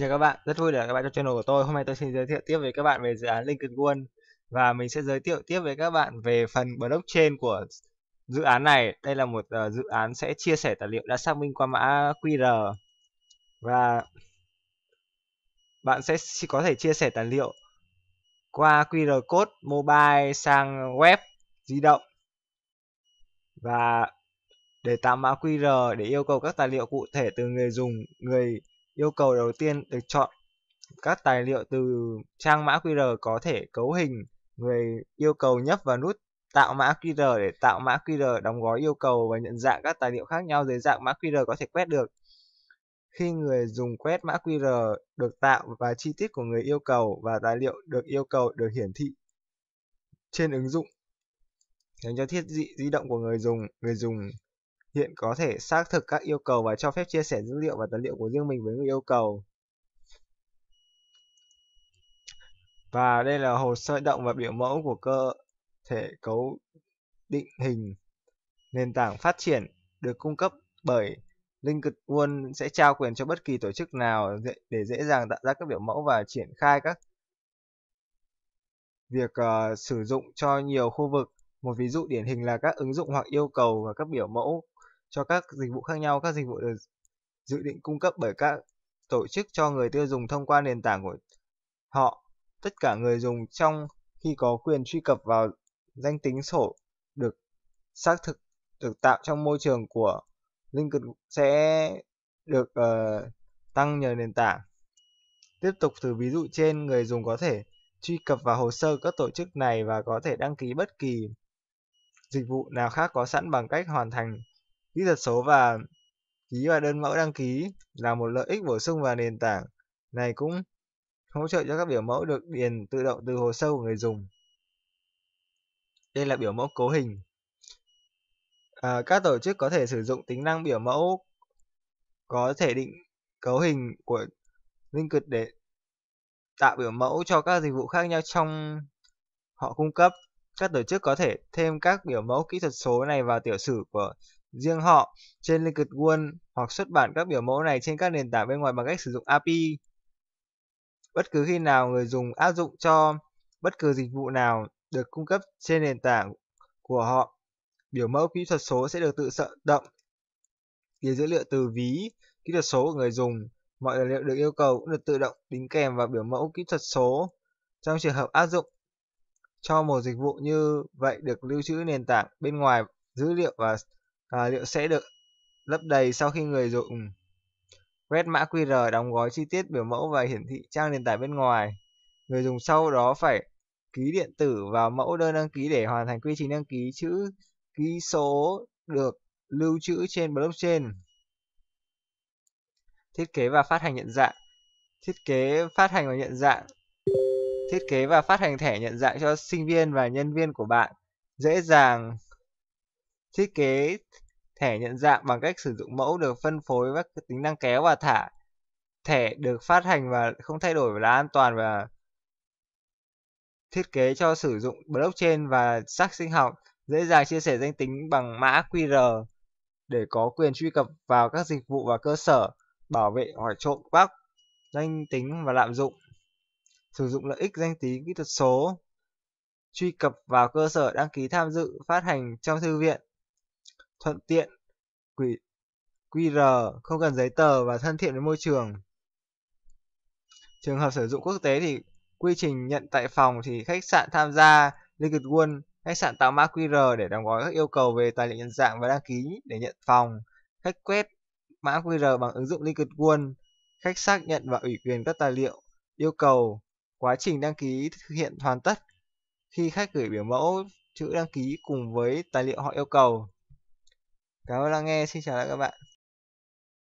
Chào các bạn, rất vui được gặp các bạn trong channel của tôi. Hôm nay tôi xin giới thiệu tiếp với các bạn về dự án Lincoln One và mình sẽ giới thiệu tiếp với các bạn về phần blockchain của dự án này. Đây là một dự án sẽ chia sẻ tài liệu đã xác minh qua mã QR và bạn sẽ có thể chia sẻ tài liệu qua QR code mobile sang web di động, và để tạo mã QR để yêu cầu các tài liệu cụ thể từ người dùng. Người yêu cầu đầu tiên được chọn các tài liệu từ trang mã QR có thể cấu hình. Người yêu cầu nhấp vào nút tạo mã QR để tạo mã QR đóng gói yêu cầu và nhận dạng các tài liệu khác nhau dưới dạng mã QR có thể quét được. Khi người dùng quét mã QR được tạo và chi tiết của người yêu cầu và tài liệu được yêu cầu được hiển thị trên ứng dụng dành cho thiết bị di động của người dùng hiện có thể xác thực các yêu cầu và cho phép chia sẻ dữ liệu và tài liệu của riêng mình với người yêu cầu. Và đây là hồ sơ động và biểu mẫu của cơ thể cấu định hình nền tảng phát triển được cung cấp bởi Lincoln One, sẽ trao quyền cho bất kỳ tổ chức nào để dễ dàng tạo ra các biểu mẫu và triển khai các việc sử dụng cho nhiều khu vực. Một ví dụ điển hình là các ứng dụng hoặc yêu cầu và các biểu mẫu cho các dịch vụ khác nhau. Các dịch vụ được dự định cung cấp bởi các tổ chức cho người tiêu dùng thông qua nền tảng của họ. Tất cả người dùng trong khi có quyền truy cập vào danh tính sổ được xác thực được tạo trong môi trường của Lincoln sẽ được tăng nhờ nền tảng. Tiếp tục từ ví dụ trên, người dùng có thể truy cập vào hồ sơ các tổ chức này và có thể đăng ký bất kỳ dịch vụ nào khác có sẵn bằng cách hoàn thành kỹ thuật số và ký vào đơn mẫu đăng ký. Là một lợi ích bổ sung, và nền tảng này cũng hỗ trợ cho các biểu mẫu được điền tự động từ hồ sơ của người dùng. Đây là biểu mẫu cấu hình. Các tổ chức có thể sử dụng tính năng biểu mẫu có thể định cấu hình của Lincoln để tạo biểu mẫu cho các dịch vụ khác nhau trong họ cung cấp. Các tổ chức có thể thêm các biểu mẫu kỹ thuật số này vào tiểu sử của riêng họ trên Lincoln One hoặc xuất bản các biểu mẫu này trên các nền tảng bên ngoài bằng cách sử dụng API. Bất cứ khi nào người dùng áp dụng cho bất cứ dịch vụ nào được cung cấp trên nền tảng của họ, biểu mẫu kỹ thuật số sẽ được tự động điền dữ liệu từ ví kỹ thuật số của người dùng. Mọi tài liệu được yêu cầu cũng được tự động đính kèm vào biểu mẫu kỹ thuật số. Trong trường hợp áp dụng cho một dịch vụ như vậy được lưu trữ nền tảng bên ngoài, dữ liệu và tài liệu sẽ được lấp đầy sau khi người dùng quét mã QR đóng gói chi tiết biểu mẫu và hiển thị trang nền tảng bên ngoài. Người dùng sau đó phải ký điện tử vào mẫu đơn đăng ký để hoàn thành quy trình đăng ký. Chữ ký số được lưu trữ trên blockchain. Thiết kế và phát hành nhận dạng. Thiết kế, phát hành và nhận dạng. Thiết kế và phát hành thẻ nhận dạng cho sinh viên và nhân viên của bạn. Dễ dàng thiết kế thẻ nhận dạng bằng cách sử dụng mẫu được phân phối các tính năng kéo và thả. Thẻ được phát hành và không thay đổi là an toàn, và thiết kế cho sử dụng blockchain và xác sinh học. Dễ dàng chia sẻ danh tính bằng mã QR để có quyền truy cập vào các dịch vụ và cơ sở, bảo vệ hoặc trộm cắp danh tính và lạm dụng. Sử dụng lợi ích danh tính kỹ thuật số, truy cập vào cơ sở, đăng ký tham dự, phát hành trong thư viện, thuận tiện, QR, không cần giấy tờ và thân thiện với môi trường. Trường hợp sử dụng quốc tế thì quy trình nhận tại phòng thì khách sạn tham gia Lincoln One, khách sạn tạo mã QR để đóng gói các yêu cầu về tài liệu nhận dạng và đăng ký để nhận phòng. Khách quét mã QR bằng ứng dụng Lincoln One, khách xác nhận và ủy quyền các tài liệu yêu cầu. Quá trình đăng ký thực hiện hoàn tất khi khách gửi biểu mẫu chữ đăng ký cùng với tài liệu họ yêu cầu. Cảm ơn đã nghe, xin chào các bạn.